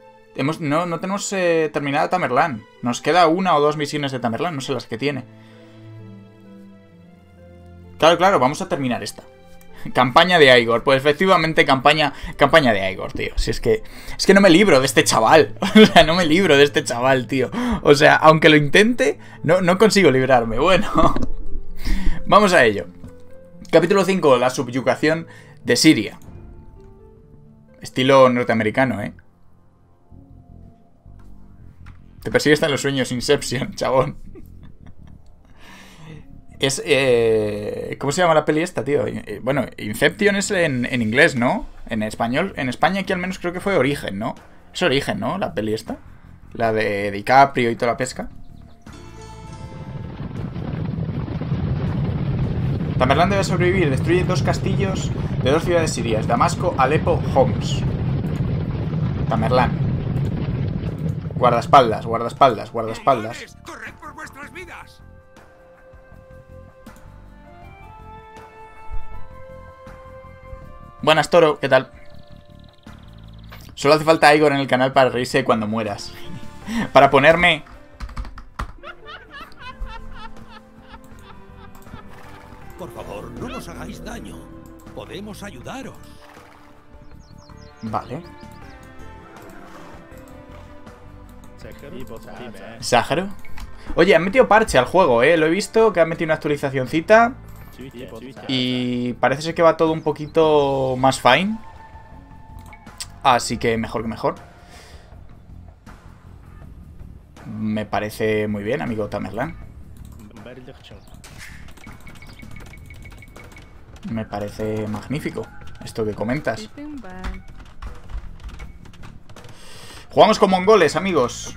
No tenemos terminada Tamerlán. Nos queda una o dos misiones de Tamerlán, no sé las que tiene. Claro, vamos a terminar esta. Campaña de Igor. Pues efectivamente campaña de Igor, tío. Si es que no me libro de este chaval. O sea, no me libro de este chaval, tío. O sea, aunque lo intente, no consigo librarme. Bueno, vamos a ello. Capítulo 5, la subyugación de Siria. Estilo norteamericano, ¿eh? Te persigue hasta en los sueños, Inception, chabón. Es, ¿cómo se llama la peli esta, tío? Bueno, Inception es en inglés, ¿no? En español, en España aquí al menos creo que fue Origen, ¿no? Es Origen, ¿no? La peli esta. La de DiCaprio y toda la pesca. Tamerlán debe sobrevivir. Destruye 2 castillos de 2 ciudades sirias. Damasco, Alepo, Homs. Tamerlán. Guardaespaldas. ¡Corred por vuestras vidas! Buenas, Toro, ¿qué tal? Solo hace falta Igor en el canal para reírse cuando mueras. Para ponerme... Por favor, no nos hagáis daño. Podemos ayudaros. Vale. ¿Sájaro? Oye, han metido parche al juego, Lo he visto que han metido una actualizacioncita. Y parece ser que va todo un poquito más fine. Así que mejor que mejor. Me parece muy bien, amigo Tamerlán. Me parece magnífico esto que comentas. Jugamos con mongoles, amigos.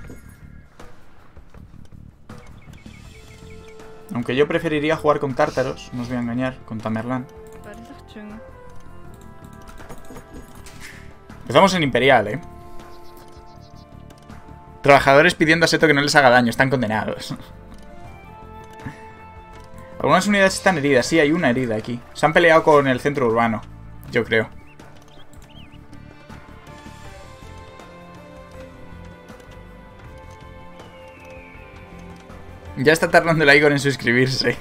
Aunque yo preferiría jugar con tártaros, no os voy a engañar, con Tamerlán. Empezamos en Imperial, Trabajadores pidiendo a Seto que no les haga daño, están condenados. Algunas unidades están heridas, sí, hay una herida aquí. Se han peleado con el centro urbano, yo creo. Ya está tardando el Igor en suscribirse.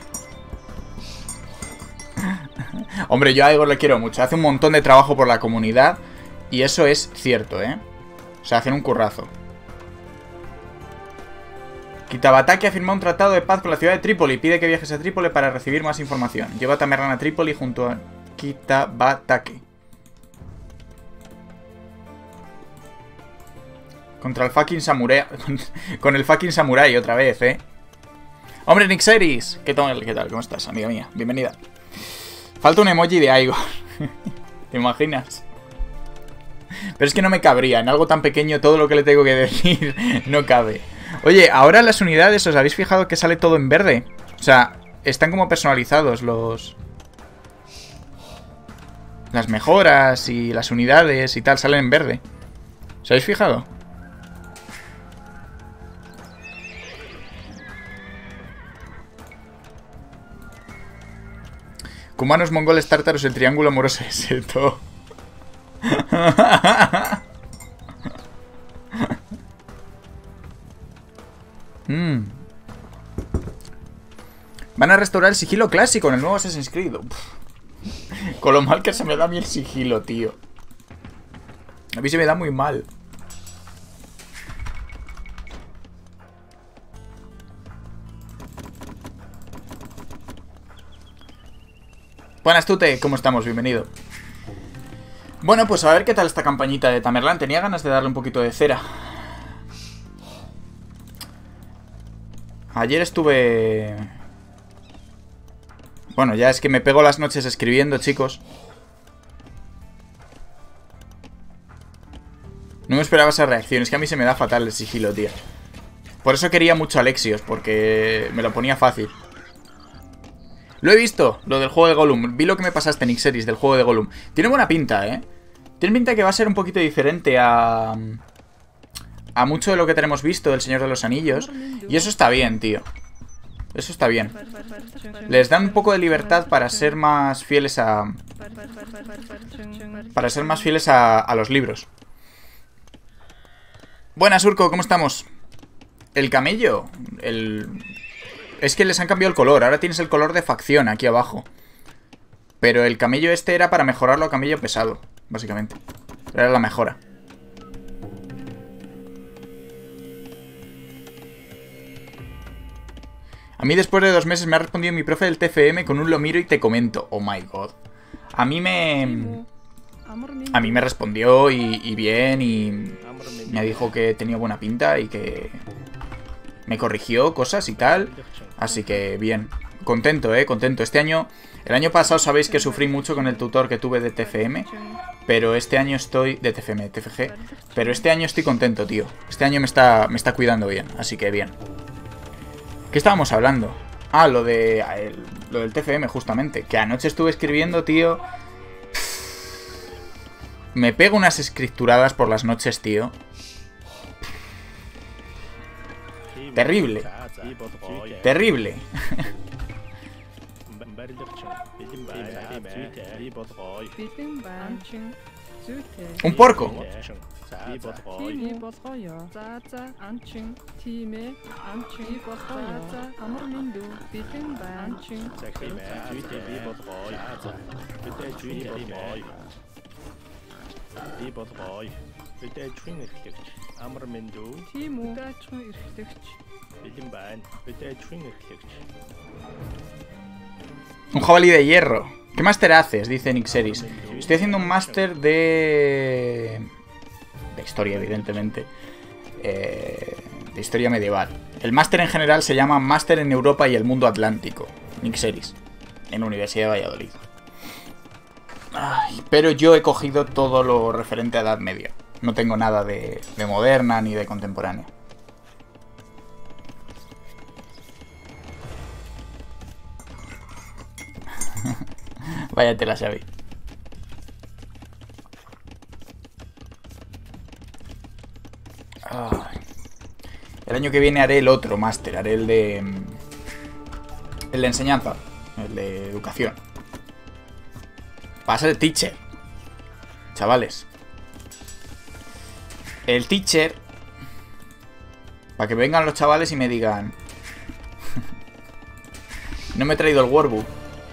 Hombre, yo a Igor le quiero mucho. Hace un montón de trabajo por la comunidad. Y eso es cierto, O sea, hacen un currazo. Kitabataki ha firmado un tratado de paz con la ciudad de Trípoli. Pide que viajes a Trípoli para recibir más información. Lleva a Tamerlán a Trípoli junto a Kitabataki. Contra el fucking samurai. Con el fucking samurai otra vez, Hombre, Nixeris. ¿Qué tal? ¿Cómo estás, amiga mía? Bienvenida. Falta un emoji de Igor. ¿Te imaginas? Pero es que no me cabría. En algo tan pequeño todo lo que le tengo que decir no cabe. Oye, ahora las unidades, ¿os habéis fijado que sale todo en verde? O sea, están como personalizados las mejoras y las unidades y tal salen en verde. ¿Os habéis fijado? Cumanos, mongoles, tártaros, el triángulo amoroso de Seto. Van a restaurar el sigilo clásico en el nuevo Assassin's Creed. Con lo mal que se me da a mí el sigilo, tío. A mí se me da muy mal. Buenas, Tute, ¿cómo estamos? Bienvenido. Bueno, pues a ver qué tal esta campañita de Tamerlán. Tenía ganas de darle un poquito de cera. Ayer estuve... Bueno, ya es que me pego las noches escribiendo, chicos. No me esperaba esa reacción. Es que a mí se me da fatal el sigilo, tío. Por eso quería mucho a Alexios, porque me lo ponía fácil. Lo he visto, lo del juego de Gollum. Vi lo que me pasaste, Nixeris, del juego de Gollum. Tiene buena pinta, Tiene pinta que va a ser un poquito diferente a mucho de lo que tenemos visto del Señor de los Anillos. Y eso está bien, tío. Eso está bien. Les dan un poco de libertad para ser más fieles a... Para ser más fieles a los libros. Buenas, Urco, ¿cómo estamos? El camello. Es que les han cambiado el color. Ahora tienes el color de facción aquí abajo. Pero el camello este era para mejorarlo a camello pesado, básicamente. Era la mejora. A mí después de 2 meses me ha respondido mi profe del TFM con un lo miro y te comento. Oh my god. A mí me respondió y bien y me dijo que tenía buena pinta y que me corrigió cosas y tal. Así que bien. Contento, contento. Este año, el año pasado sabéis que sufrí mucho con el tutor que tuve de TFM. Pero este año estoy... De TFM, TFG. Pero este año estoy contento, tío. Este año me está cuidando bien. Así que bien. ¿Qué estábamos hablando? Ah, lo del TFM, justamente. Que anoche estuve escribiendo, tío. Me pego unas escrituradas por las noches, tío. Terrible. Terrible. Un porco. Un jabalí de hierro. ¿Qué máster haces? Dice Nixeris. Estoy haciendo un máster de historia, evidentemente. De historia medieval. El máster en general se llama Máster en Europa y el Mundo Atlántico. Nixeris. En la Universidad de Valladolid. Ay, pero yo he cogido todo lo referente a Edad Media. No tengo nada de moderna ni de contemporánea. Váyatela, Xavi. Ay. El año que viene haré el otro máster. Haré el de enseñanza. El de educación. Va a ser el teacher. Chavales. El teacher. Para que vengan los chavales y me digan... No me he traído el workbook.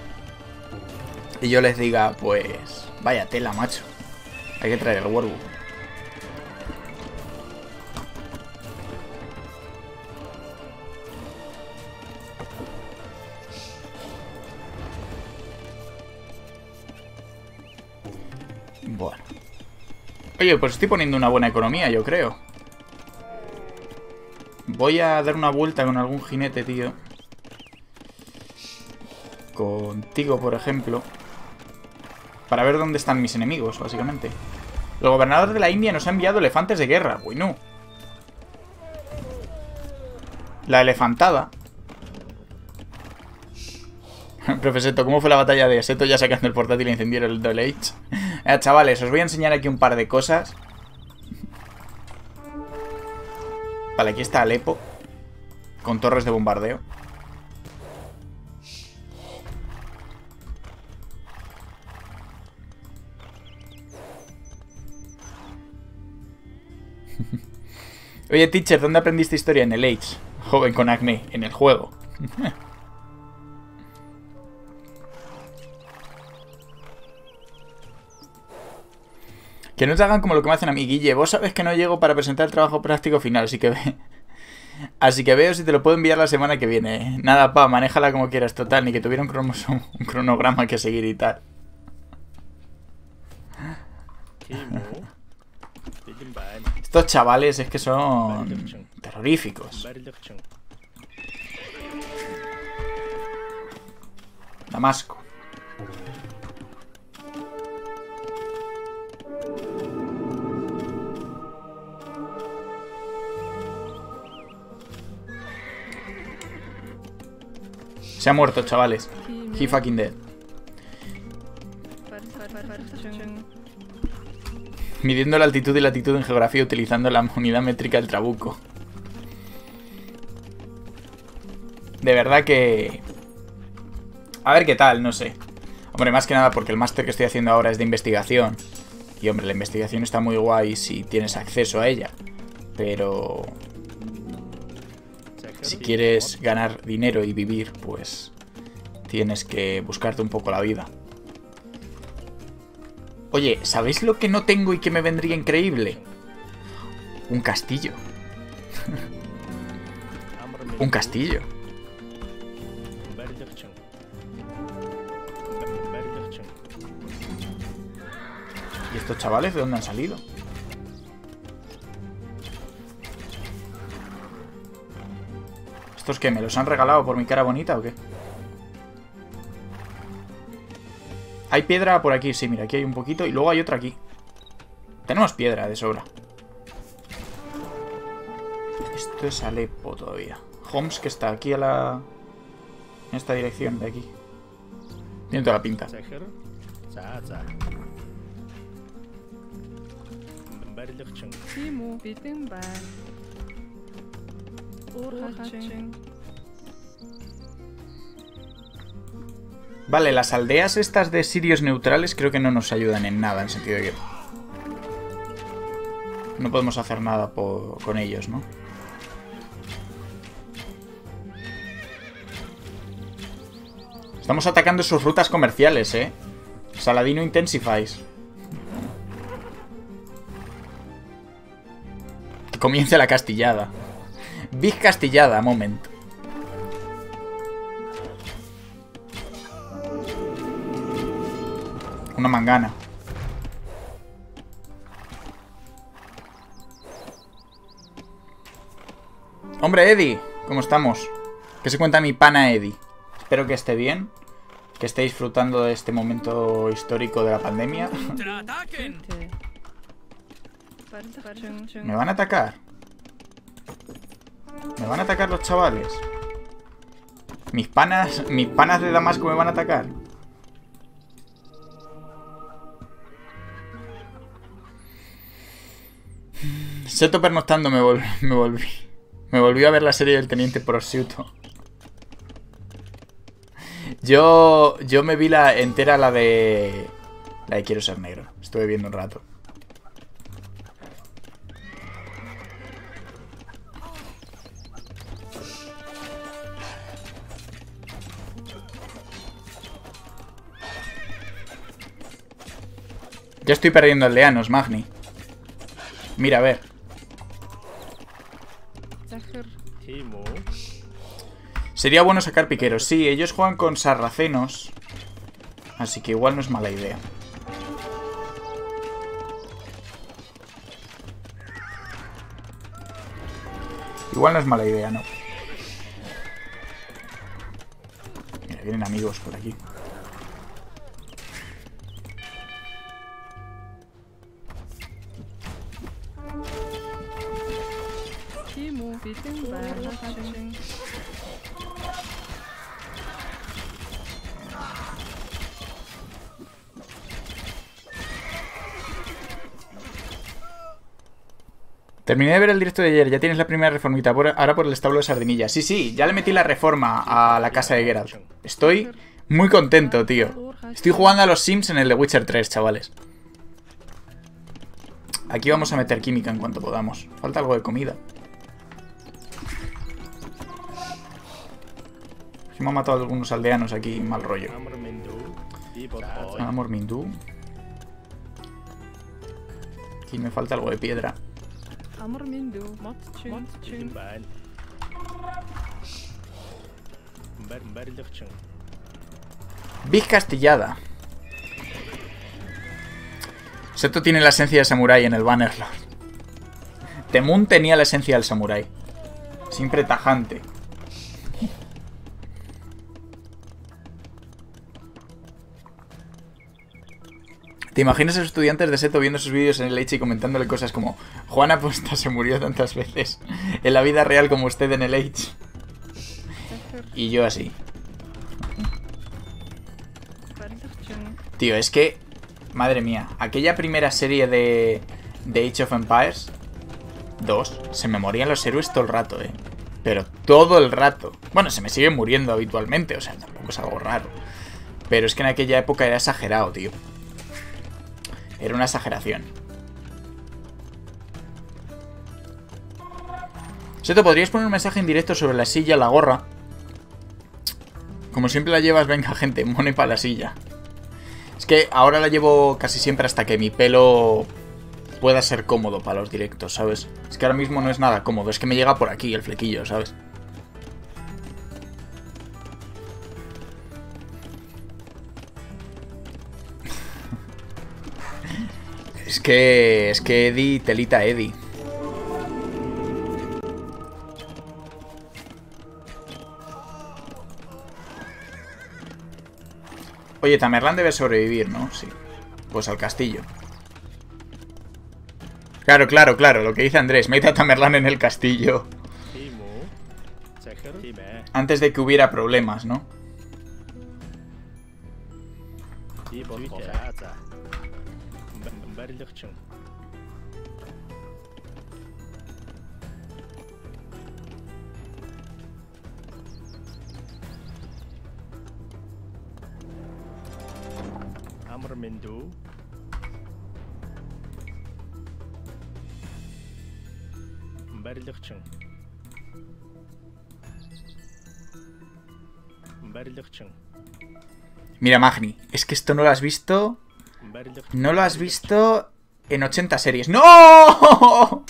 Y yo les diga, pues... Vaya tela, macho. Hay que traer el workbook. Bueno. Oye, pues estoy poniendo una buena economía, yo creo. Voy a dar una vuelta con algún jinete, tío. Contigo, por ejemplo. Para ver dónde están mis enemigos, básicamente. El gobernador de la India nos ha enviado elefantes de guerra. Bueno. La elefantada. Profe Seto, ¿cómo fue la batalla de Seto ya sacando el portátil e incendiaron el Double H? Chavales, os voy a enseñar aquí un par de cosas. Vale, aquí está Alepo. Con torres de bombardeo. Oye, teacher, ¿dónde aprendiste historia? En el Age. Joven con acné, en el juego. Que no te hagan como lo que me hacen a mí, Guille. Vos sabes que no llego para presentar el trabajo práctico final, así que veo si te lo puedo enviar la semana que viene. Nada, pa, manéjala como quieras, total, ni que tuviera un cronograma que seguir y tal. Estos chavales es que son terroríficos. Damasco. Se ha muerto, chavales. He fucking dead. Midiendo la altitud y latitud en geografía utilizando la unidad métrica del trabuco. De verdad que... A ver qué tal, no sé. Hombre, más que nada porque el máster que estoy haciendo ahora es de investigación. Y hombre, la investigación está muy guay si tienes acceso a ella. Pero si quieres ganar dinero y vivir, pues tienes que buscarte un poco la vida. Oye, ¿sabéis lo que no tengo y que me vendría increíble? Un castillo. Un castillo. ¿Y estos chavales de dónde han salido? ¿Estos qué? ¿Me los han regalado por mi cara bonita o qué? Hay piedra por aquí, sí, mira, aquí hay un poquito. Y luego hay otra aquí. Tenemos piedra de sobra. Esto es Alepo todavía. Homs, que está aquí a la... en esta dirección de aquí. Tiene toda la pinta. Vale, las aldeas estas de sirios neutrales creo que no nos ayudan en nada, en sentido de que no podemos hacer nada con ellos, ¿no? Estamos atacando sus rutas comerciales, ¿eh? Saladino Intensifies. Que comience la castillada. Big castillada, moment. Una mangana. Hombre, Eddie, ¿cómo estamos? ¿Qué se cuenta mi pana Eddie? Espero que esté bien, que esté disfrutando de este momento histórico de la pandemia. ¿Me van a atacar? ¿Me van a atacar los chavales? Mis panas de Damasco me van a atacar. Seto pernoctando me volví. Me volví a ver la serie del Teniente Prosciutto. Yo me vi la entera, la de Quiero ser negro. Estuve viendo un rato. Ya estoy perdiendo aldeanos, Magni. Mira, a ver. Sería bueno sacar piqueros. Sí, ellos juegan con sarracenos. Así que igual no es mala idea. Igual no es mala idea, ¿no? Mira, vienen amigos por aquí. Terminé de ver el directo de ayer, ya tienes la primera reformita, ahora por el establo de Sardinilla. Sí, sí, ya le metí la reforma a la casa de Geralt. Estoy muy contento, tío. Estoy jugando a los Sims en el de Witcher 3, chavales. Aquí vamos a meter química en cuanto podamos. Falta algo de comida. Se me han matado algunos aldeanos aquí, mal rollo. Amor Mindú. Aquí me falta algo de piedra. Big castillada. Seto tiene la esencia de samurái en el Bannerlord. Temun tenía la esencia del samurái. Siempre tajante. ¿Te imaginas a los estudiantes de Seto viendo sus vídeos en el Age y comentándole cosas como Juan Aposta se murió tantas veces en la vida real como usted en el Age? Y yo así. Tío, es que... Madre mía, aquella primera serie de Age of Empires 2, se me morían los héroes todo el rato, Pero todo el rato. Bueno, se me siguen muriendo habitualmente, o sea, tampoco es algo raro. Pero es que en aquella época era exagerado, tío. Era una exageración. Seto, ¿podrías poner un mensaje en directo sobre la silla, la gorra? Como siempre la llevas, venga, gente, money para la silla. Es que ahora la llevo casi siempre hasta que mi pelo pueda ser cómodo para los directos, ¿sabes? Es que ahora mismo no es nada cómodo, es que me llega por aquí el flequillo, ¿sabes? Es que Eddie, telita Eddie. Oye, Tamerlán debe sobrevivir, ¿no? Sí. Pues al castillo. Claro, claro, claro. Lo que dice Andrés. Mete a Tamerlán en el castillo. Antes de que hubiera problemas, ¿no? Amrmendu. Barilchung. Mira, Magni, es que esto no lo has visto. No lo has visto en 80 series. ¡No!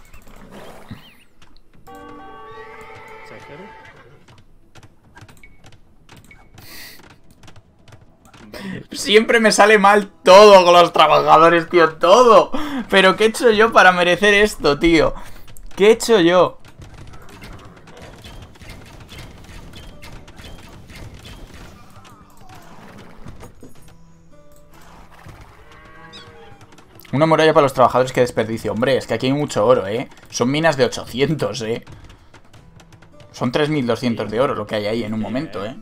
Siempre me sale mal todo con los trabajadores, tío, todo. Pero ¿qué he hecho yo para merecer esto, tío? ¿Qué he hecho yo? Una muralla para los trabajadores, que desperdicio. Hombre, es que aquí hay mucho oro, ¿eh? Son minas de 800, ¿eh? Son 3200 de oro lo que hay ahí en un momento, ¿eh?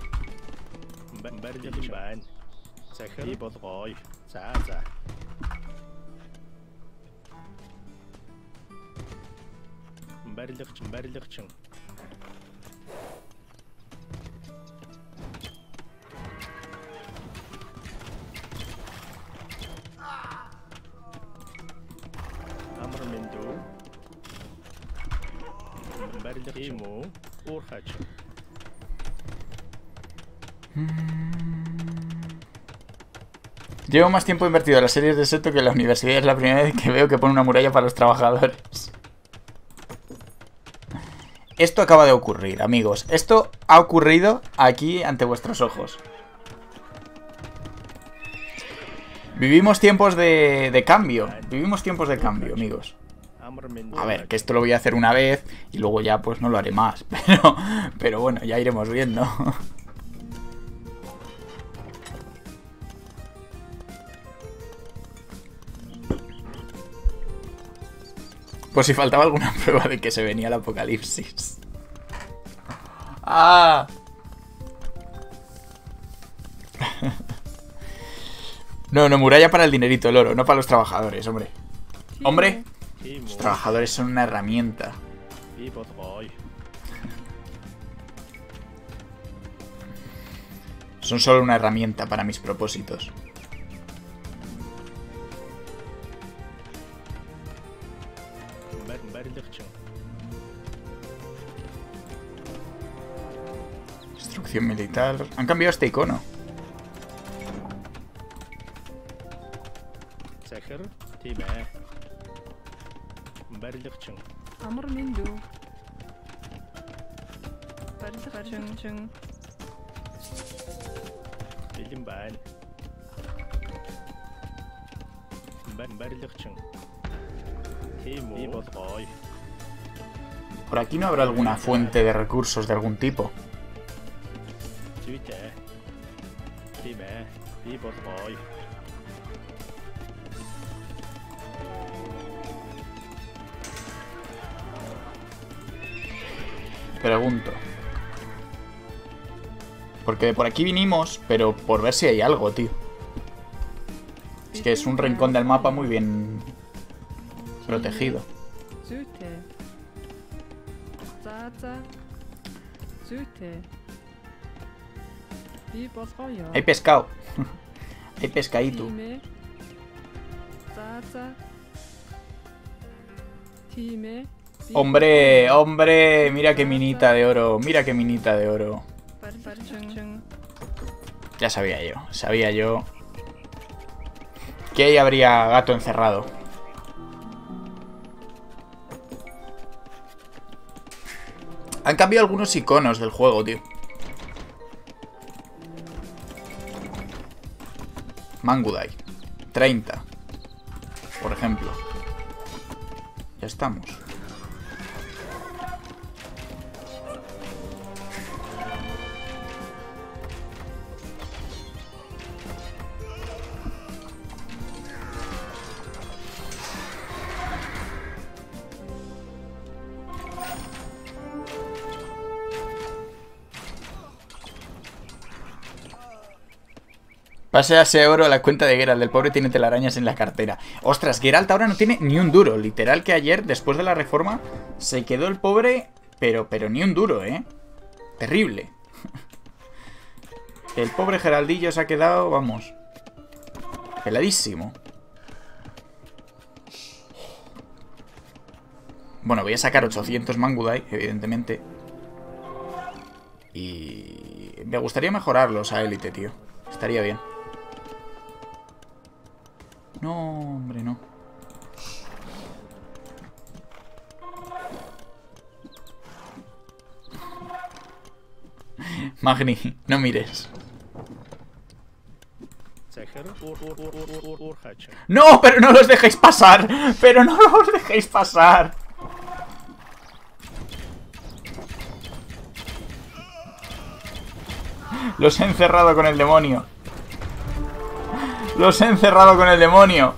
Llevo más tiempo invertido en las series de Seto que en la universidad. Es la primera vez que veo que pone una muralla para los trabajadores. Esto acaba de ocurrir, amigos. Esto ha ocurrido aquí ante vuestros ojos. Vivimos tiempos de cambio. Vivimos tiempos de cambio, amigos. A ver, que esto lo voy a hacer una vez y luego ya pues no lo haré más. Pero bueno, ya iremos viendo. Por si faltaba alguna prueba de que se venía el apocalipsis. ¡Ah! No, muralla para el dinerito, el oro, no para los trabajadores, hombre. ¡Hombre! Los trabajadores son una herramienta. Son solo una herramienta para mis propósitos. Instrucción militar. Han cambiado este icono. Por aquí no habrá alguna fuente de recursos de algún tipo. Pregunto. Porque por aquí vinimos, pero por ver si hay algo, tío. Es que es un rincón del mapa muy bien protegido. Hay pescado. Hay pescadito. Hombre, hombre, mira qué minita de oro, mira qué minita de oro. Ya sabía yo que ahí habría gato encerrado. Han cambiado algunos iconos del juego, tío. Mangudai 30, por ejemplo. Ya estamos. Pase a ese oro a la cuenta de Geralt. El pobre tiene telarañas en la cartera. Ostras, Geralt ahora no tiene ni un duro. Literal que ayer, después de la reforma, se quedó el pobre, pero ni un duro, ¿eh? Terrible. El pobre Geraldillo se ha quedado, vamos, peladísimo. Bueno, voy a sacar 800 Mangudai, evidentemente. Y me gustaría mejorarlos a élite, tío. Estaría bien. No, hombre, no. Magni, no mires. ¡No! ¡Pero no los dejéis pasar! ¡Pero no los dejéis pasar! Los he encerrado con el demonio. Los he encerrado con el demonio.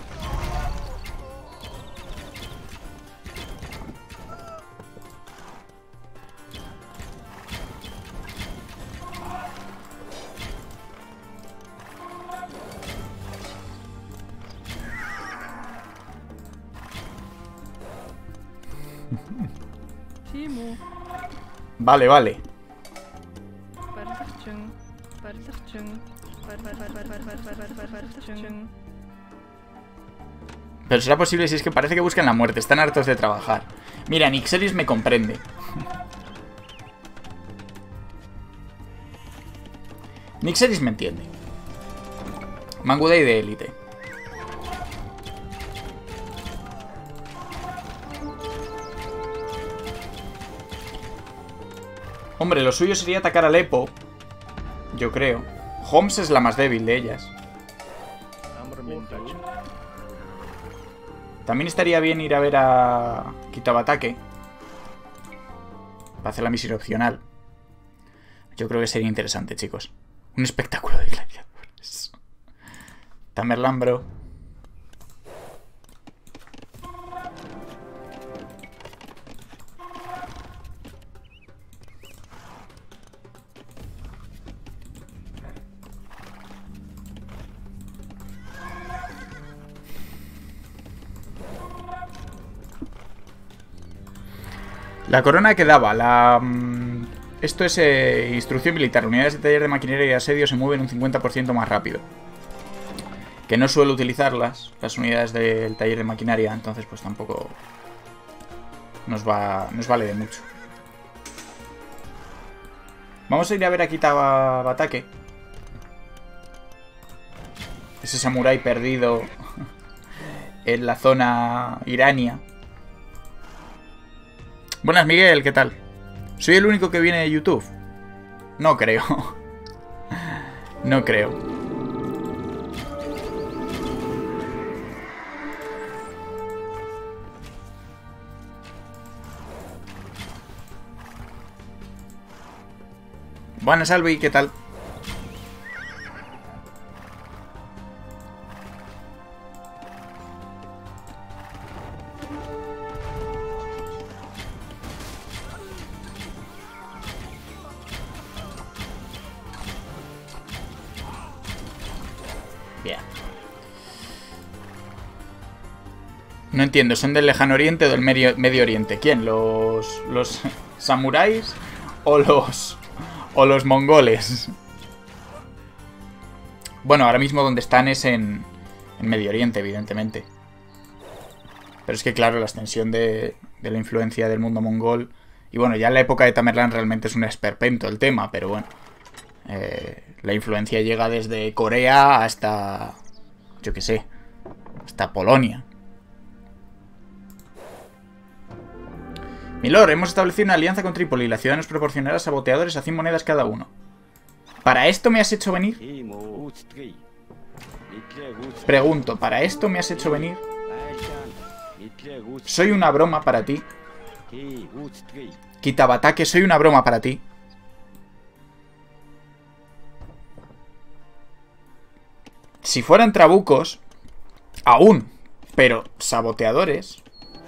Vale, vale. Pero será posible si es que parece que buscan la muerte. Están hartos de trabajar. Mira, Nixeris me comprende. Nixeris me entiende. Mangudai de élite. Hombre, lo suyo sería atacar a Alepo. Yo creo. Homs es la más débil de ellas. También estaría bien ir a ver a Kitabatake para hacer la misión opcional. Yo creo que sería interesante, chicos. Un espectáculo de gladiadores. Tamerlan, bro. La corona que daba, esto es instrucción militar. Unidades de taller de maquinaria y asedio se mueven un 50% más rápido. Que no suelo utilizarlas, las unidades del taller de maquinaria, entonces pues tampoco nos vale de mucho. Vamos a ir a ver a Kitabatake. Ese samurái perdido en la zona irania. Buenas, Miguel, ¿qué tal? ¿Soy el único que viene de YouTube? No creo. No creo. Buenas, Albi, ¿qué tal? No entiendo, ¿son del Lejano Oriente o del Medio Oriente? ¿Quién? ¿Los samuráis o los mongoles? Bueno, ahora mismo donde están es en Medio Oriente, evidentemente. Pero es que, claro, la extensión de la influencia del mundo mongol... Y bueno, ya en la época de Tamerlán realmente es un esperpento el tema, pero bueno. La influencia llega desde Corea hasta... yo qué sé. Hasta Polonia. Milord, hemos establecido una alianza con Trípoli. La ciudad nos proporcionará saboteadores a 100 monedas cada uno. ¿Para esto me has hecho venir? Pregunto, ¿para esto me has hecho venir? Soy una broma para ti. Kitabatake, soy una broma para ti. Si fueran trabucos, aún. Pero saboteadores...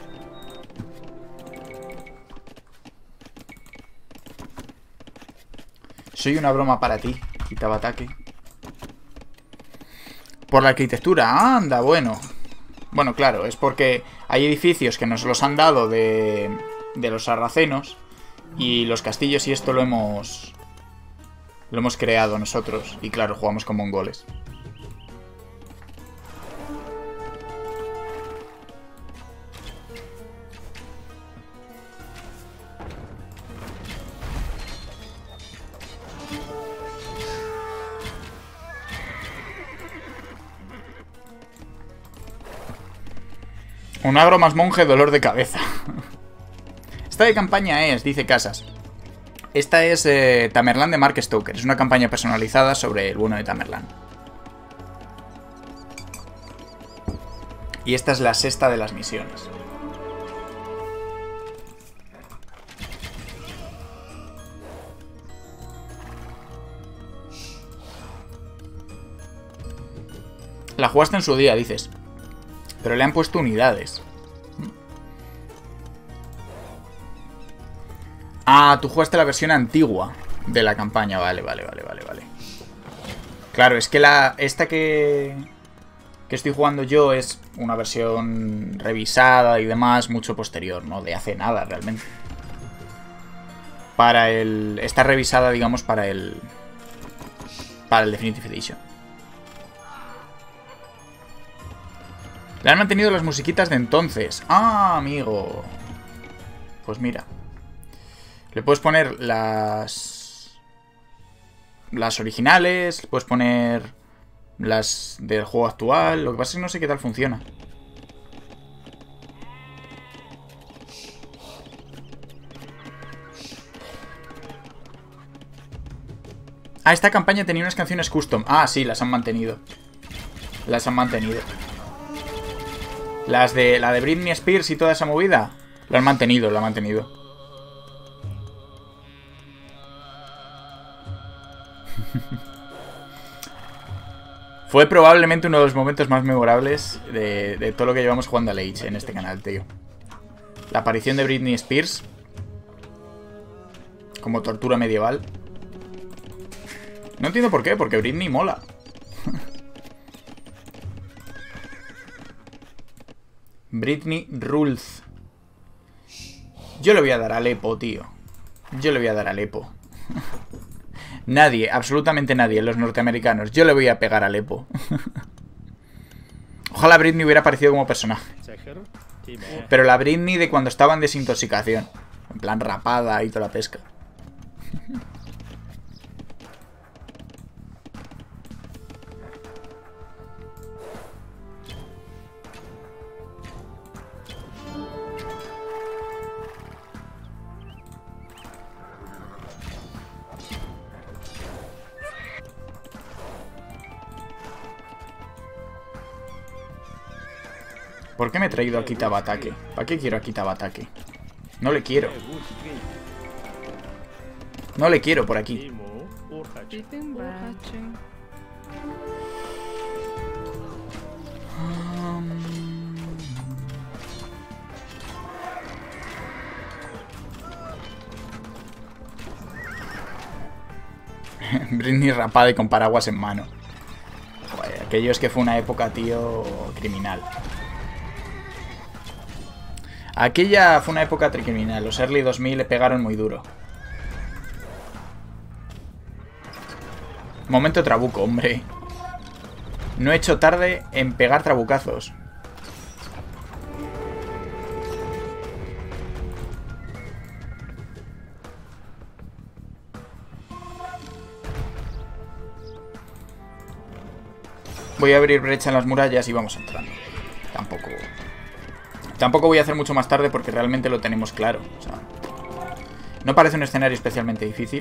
Soy una broma para ti, Kitabatake. Por la arquitectura, anda, bueno. Bueno, claro, es porque hay edificios que nos los han dado de los sarracenos. Y los castillos y esto lo hemos creado nosotros. Y claro, jugamos con mongoles. Un agro más monje, dolor de cabeza. Esta de campaña es, dice Casas. Esta es Tamerlán de Mark Stoker. Es una campaña personalizada sobre el bueno de Tamerlán. Y esta es la sexta de las misiones. La jugaste en su día, dices. Pero le han puesto unidades. Ah, tú jugaste la versión antigua de la campaña. Vale. Claro, es que esta que estoy jugando yo es una versión revisada y demás, mucho posterior, ¿no? De hace nada, realmente. Está revisada, digamos, para el Definitive Edition. Le han mantenido las musiquitas de entonces. Ah, amigo. Pues mira. Le puedes poner las originales. Le puedes poner las del juego actual. Lo que pasa es que no sé qué tal funciona. Ah, esta campaña tenía unas canciones custom. Ah, sí, las han mantenido. Las han mantenido. La de Britney Spears y toda esa movida. Lo han mantenido, lo han mantenido. Fue probablemente uno de los momentos más memorables de todo lo que llevamos jugando a Age en este canal, tío. La aparición de Britney Spears como tortura medieval. No entiendo por qué, porque Britney mola. Britney rules. Yo le voy a dar a Alepo, tío. Yo le voy a dar a Alepo. Nadie, absolutamente nadie, los norteamericanos. Yo le voy a pegar a Alepo. Ojalá Britney hubiera aparecido como personaje. Pero la Britney de cuando estaba en desintoxicación. En plan rapada y toda la pesca. ¿Por qué me he traído a Kitabatake? ¿Para qué quiero a Kitabatake? No le quiero. No le quiero por aquí. Britney rapada y con paraguas en mano. Joder, aquello es que fue una época, tío, criminal. Aquella fue una época criminal. Los early 2000 le pegaron muy duro. Momento trabuco, hombre. No he hecho tarde en pegar trabucazos. Voy a abrir brecha en las murallas y vamos entrando. Tampoco voy a hacer mucho más tarde porque realmente lo tenemos claro. O sea, no parece un escenario especialmente difícil.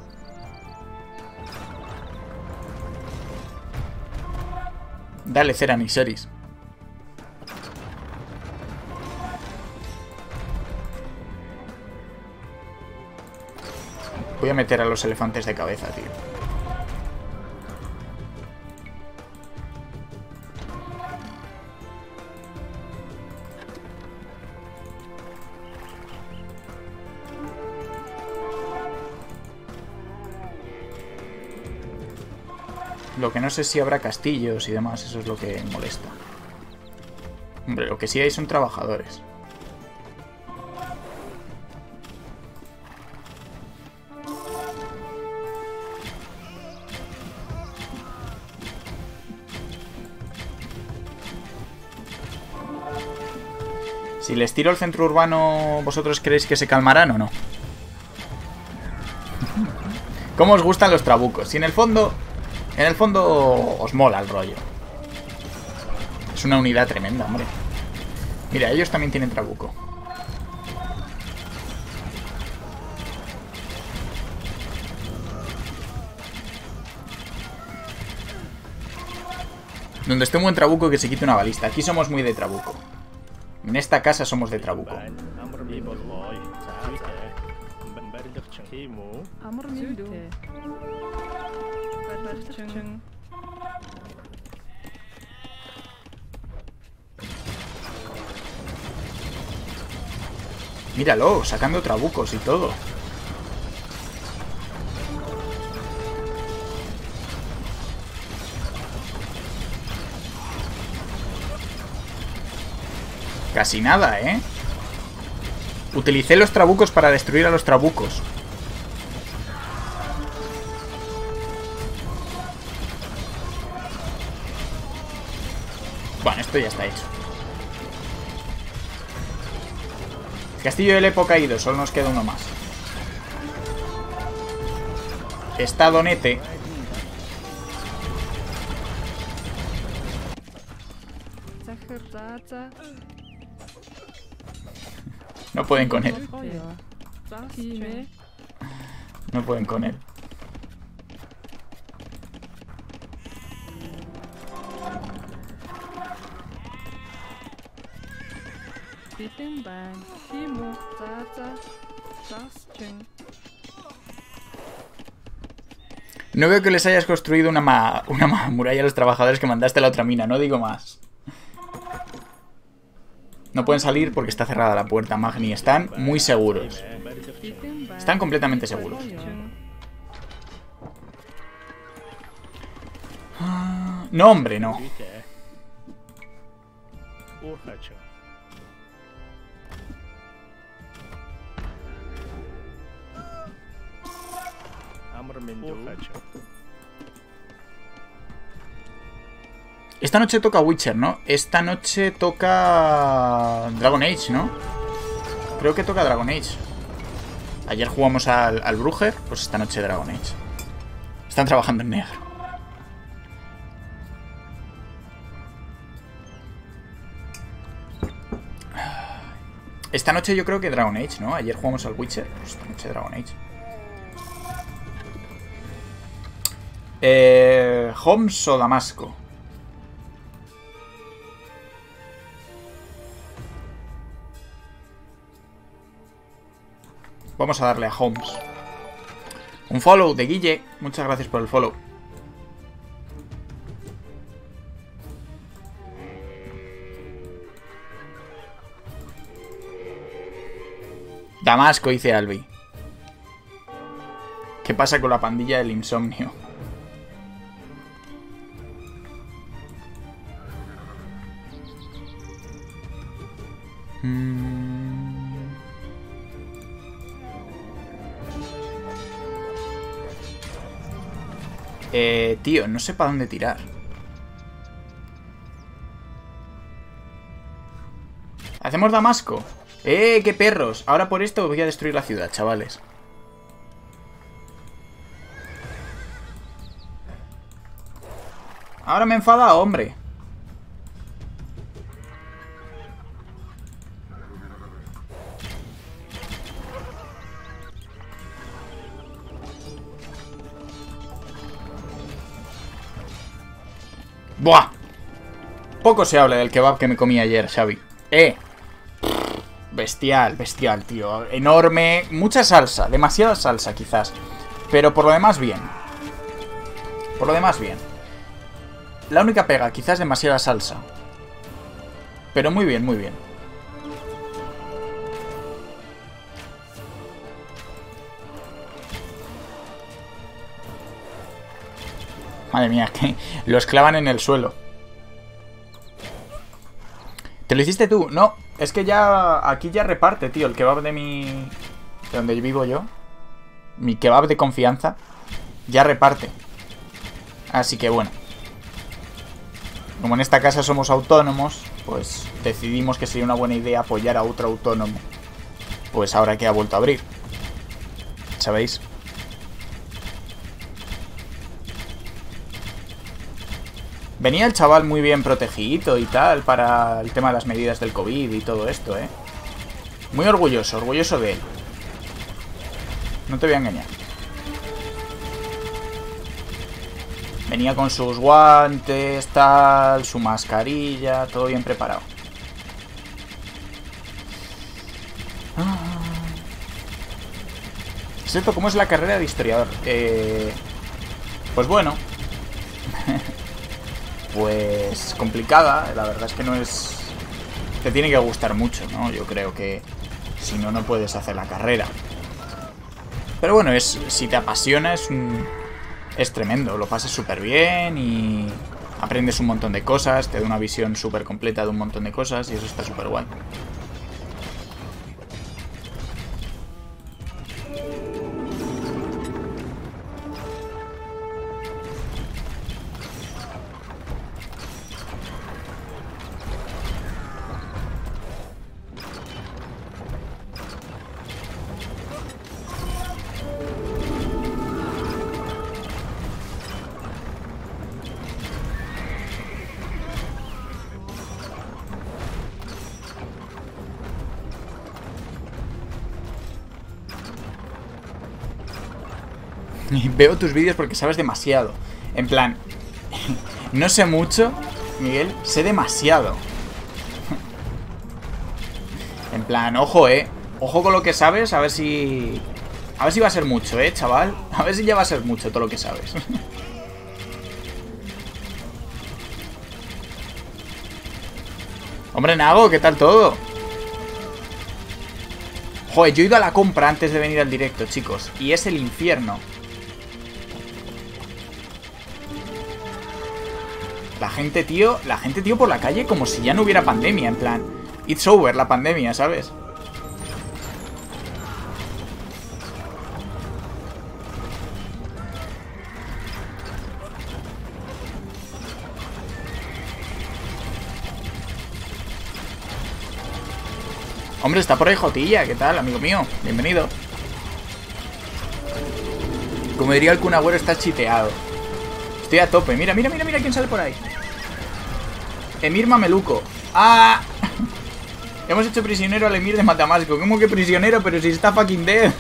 Dale, Cera Nixeris. Voy a meter a los elefantes de cabeza, tío. Lo que no sé si habrá castillos y demás, eso es lo que molesta. Hombre, lo que sí hay son trabajadores. Si les tiro el centro urbano, ¿vosotros creéis que se calmarán o no? ¿Cómo os gustan los trabucos? Si en el fondo os mola el rollo. Es una unidad tremenda, hombre. Mira, ellos también tienen trabuco. Donde esté un buen trabuco que se quite una balista. Aquí somos muy de trabuco. En esta casa somos de trabuco. Míralo, sacando trabucos y todo. Casi nada, ¿eh? Utilicé los trabucos para destruir a los trabucos. Bueno, esto ya está hecho. El castillo de Lepo caído, solo nos queda uno más. Está Donete. No pueden con él. No pueden con él. No veo que les hayas construido una muralla a los trabajadores que mandaste a la otra mina, no digo más. No pueden salir porque está cerrada la puerta, Magni. Están muy seguros. Están completamente seguros. No, hombre, no. Esta noche toca Witcher, ¿no? Esta noche toca Dragon Age, ¿no? Creo que toca Dragon Age. Ayer jugamos al Bruger, pues esta noche Dragon Age. Están trabajando en negro. Esta noche yo creo que Dragon Age, ¿no? Ayer jugamos al Witcher, pues esta noche Dragon Age. Homs o Damasco. Vamos a darle a Homs. Un follow de Guille. Muchas gracias por el follow. Damasco, dice Albi. ¿Qué pasa con la pandilla del insomnio? Tío, no sé para dónde tirar. ¿Hacemos Damasco? ¡Qué perros! Ahora por esto voy a destruir la ciudad, chavales. Ahora me he enfadado, hombre. ¡Buah! Poco se habla del kebab que me comí ayer, Xavi. Bestial, bestial, tío. Enorme. Mucha salsa. Demasiada salsa, quizás. Pero por lo demás, bien. Por lo demás, bien. La única pega, quizás demasiada salsa. Pero muy bien, muy bien. Madre mía, que los clavan en el suelo. ¿Te lo hiciste tú? No, es que ya... Aquí ya reparte, tío, el kebab de mi... De donde vivo yo. Mi kebab de confianza. Ya reparte. Así que bueno. Como en esta casa somos autónomos, pues decidimos que sería una buena idea apoyar a otro autónomo. Pues ahora que ha vuelto a abrir. ¿Sabéis? Venía el chaval muy bien protegido y tal para el tema de las medidas del COVID y todo esto, ¿eh? Muy orgulloso, orgulloso de él. No te voy a engañar. Venía con sus guantes, tal, su mascarilla, todo bien preparado. ¿Cierto? ¿Cómo es la carrera de historiador? Pues bueno. Pues complicada, la verdad es que no es... Te tiene que gustar mucho, ¿no? Yo creo que si no, no puedes hacer la carrera. Pero bueno, si te apasiona es tremendo, lo pasas súper bien y aprendes un montón de cosas, te da una visión súper completa de un montón de cosas y eso está súper guay. Veo tus vídeos porque sabes demasiado. En plan, no sé mucho, Miguel, sé demasiado. En plan, ojo, ojo con lo que sabes, a ver si... A ver si va a ser mucho, chaval. A ver si ya va a ser mucho todo lo que sabes. Hombre, Nago, ¿qué tal todo? Joder, yo he ido a la compra antes de venir al directo, chicos. Y es el infierno. La gente, tío, por la calle como si ya no hubiera pandemia, en plan, it's over la pandemia, ¿sabes? Hombre, está por ahí Jotilla, ¿qué tal, amigo mío? Bienvenido. Como diría el Kun Agüero, está chiteado. Estoy a tope, mira, mira, mira, mira quién sale por ahí. Emir Mameluco. ¡Ah! Hemos hecho prisionero al Emir de Matamasco. ¿Cómo que prisionero? Pero si está fucking dead.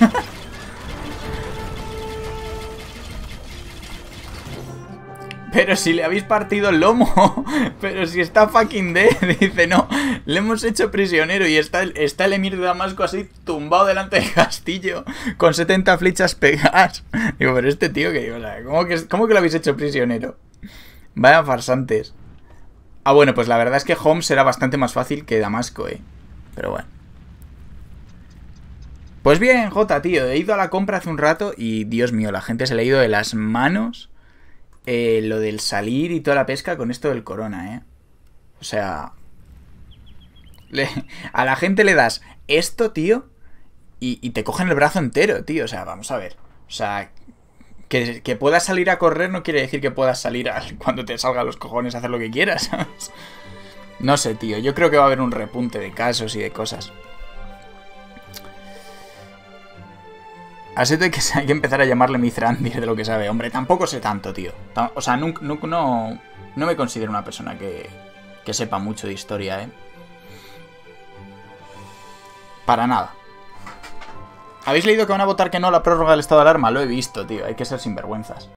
Pero si le habéis partido el lomo. Pero si está fucking dead. Dice, no, le hemos hecho prisionero. Y está el Emir de Damasco así tumbado delante del castillo con 70 flechas pegadas. Digo, pero este tío que... ¿Cómo que lo habéis hecho prisionero? Vaya farsantes. Ah, bueno, pues la verdad es que Homs era bastante más fácil que Damasco, Pero bueno. Pues bien, Jota, tío, he ido a la compra hace un rato y, Dios mío, la gente se le ha ido de las manos lo del salir y toda la pesca con esto del corona, O sea... a la gente le das esto, tío, y te cogen el brazo entero, tío. O sea, vamos a ver. O sea... Que puedas salir a correr no quiere decir que puedas salir cuando te salga los cojones a hacer lo que quieras, ¿sabes? No sé, tío. Yo creo que va a haber un repunte de casos y de cosas. Así que hay que empezar a llamarle Mithrandir de lo que sabe. Hombre, tampoco sé tanto, tío. O sea, no No me considero una persona que sepa mucho de historia, ¿eh? Para nada. ¿Habéis leído que van a votar que no a la prórroga del estado de alarma? Lo he visto, tío. Hay que ser sinvergüenzas.